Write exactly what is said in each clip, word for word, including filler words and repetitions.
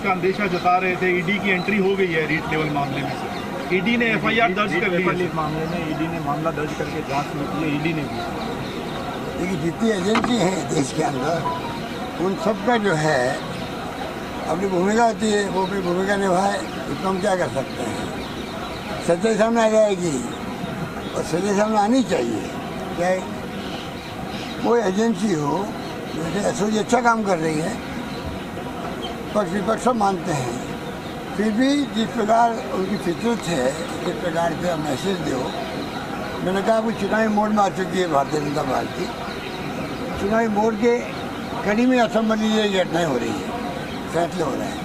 का अंदेशा जता रहे थे। ईडी की एंट्री हो गई है रीट लेवल मामले में। ईडी ने एफआईआर दर्ज कर ली है। इस मामले में ईडी ने मामला दर्ज करके जांच में की है। ईडी ने भी, देखिए जितनी एजेंसी हैं देश के अंदर, उन सब का जो है अपनी भूमिका होती है, वो अपनी भूमिका निभाए, इसमें हम क्या कर सकते हैं। सच्चाई सामने आ जाएगी और सच्चाई सामने आनी चाहिए। चाहे कोई एजेंसी हो, जैसे एसओजी अच्छा काम कर रही है, पक्ष विपक्ष सब मानते हैं, फिर भी जिस प्रकार उनकी फितरत है, जिस प्रकार से मैसेज दो। मैंने कहा कुछ चुनावी मोड में आ चुकी है भारतीय जनता पार्टी। चुनावी मोड के कड़ी में असंबंधित घटनाएं हो रही है, फैसले हो रहे हैं,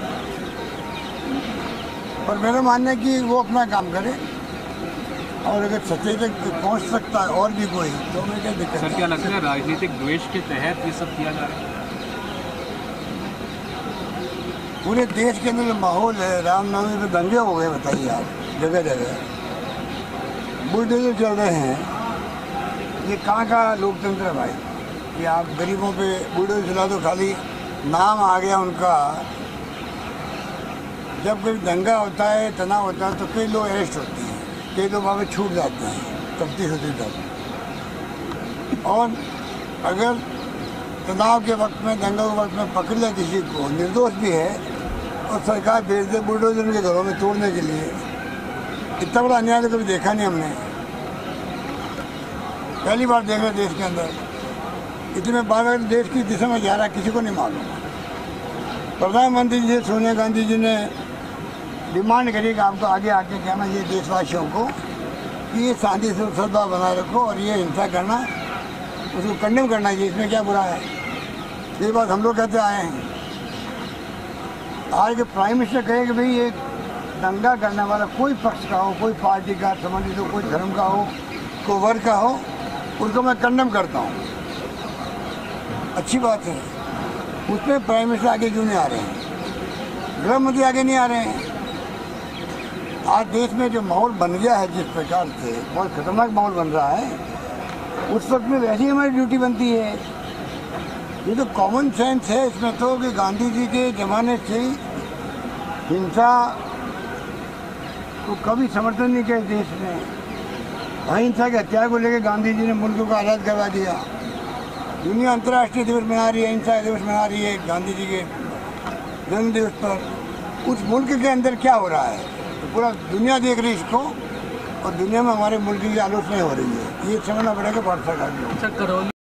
और मेरा मानना है कि वो अपना काम करे, और अगर सच्चाई तक पहुंच सकता है और भी कोई, तो मैं क्या दिक्कत। सर क्या लगता है राजनीतिक द्वेष के तहत ये सब किया जा रहा है? पूरे देश के अंदर जो माहौल है, रामनवमी पे दंगे हो गए, बताइए आप, जगह जगह बुलडोजर चल रहे हैं। ये कहाँ का लोकतंत्र है भाई कि आप गरीबों पे बुलडोजर चला दो, खाली नाम आ गया उनका। जब कोई दंगा होता है, तनाव होता है, तो कई लोग अरेस्ट होते हैं, कई लोग वहाँ पे छूट जाते हैं तफ्तीश होती तब। और अगर तनाव के वक्त में, दंगा के वक्त में पकड़ लिया किसी को, निर्दोष भी है, और सरकार भेज दे बुलडोजर के घरों में तोड़ने के लिए, इतना बड़ा अन्याय तो कभी देखा नहीं हमने। पहली बार देख रहे देश के अंदर इतने बार देश की दिशा में जा रहा है, किसी को नहीं मालूम। प्रधानमंत्री जी सोनिया गांधी जी ने डिमांड करी कि आपको आगे आके कहना ये देशवासियों को कि ये शांति से सद्भाव बनाए रखो, और ये हिंसा करना, उसको कंडेम करना चाहिए, इसमें क्या बुरा है। ये बात हम लोग कहते आए हैं। आज के प्राइम मिनिस्टर कहे कि भाई ये दंगा करने वाला कोई पक्ष का हो, कोई पार्टी का संबंधित हो, कोई धर्म का हो, कोई वर्ग का हो, उसको मैं कंडेम करता हूँ। अच्छी बात है। उसमें प्राइम मिनिस्टर आगे क्यों नहीं आ रहे हैं, गृह मंत्री आगे नहीं आ रहे हैं। आज देश में जो माहौल बन गया है, जिस प्रकार से बहुत खतरनाक माहौल बन रहा है, उस वक्त में वैसे ही हमारी ड्यूटी बनती है। ये तो कॉमन सेंस है इसमें तो, कि गांधी जी के ज़माने से हिंसा को कभी समर्थन नहीं किया देश में। अहिंसा के हत्या को लेकर गांधी जी ने मुल्क को आज़ाद करवा दिया। दुनिया अंतर्राष्ट्रीय दिवस मना रही है, अहिंसा दिवस मना रही है गांधी जी के जन्म दिवस पर। उस मुल्क के अंदर क्या हो रहा है, तो पूरा दुनिया देख रही है इसको, और दुनिया में हमारे मुल्क की आलोचना हो रही है। ये समझना पड़ेगा भारत सरकार को।